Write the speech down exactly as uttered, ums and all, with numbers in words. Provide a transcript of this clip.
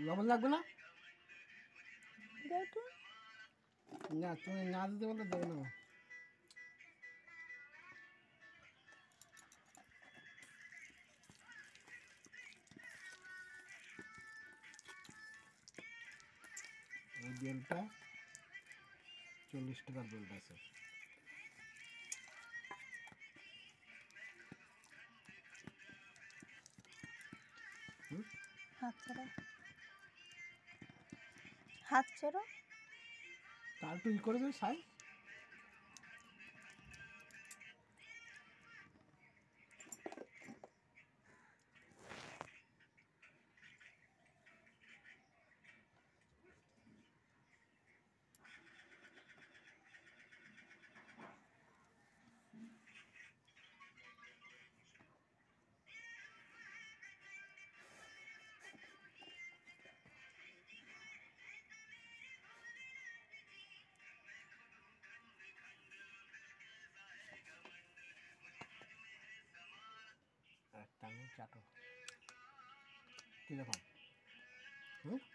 লবণ লাগবে না? দাও তো। না তুমি না দিতে বললে দেবে না। এই বেলটা চল্লিশ টাকার বেলটা আছে। হাত ছাড়া হাত ছাড়া তার একটু ই করে দেবে সাই। আর টানো চাটো কীরকম? হুম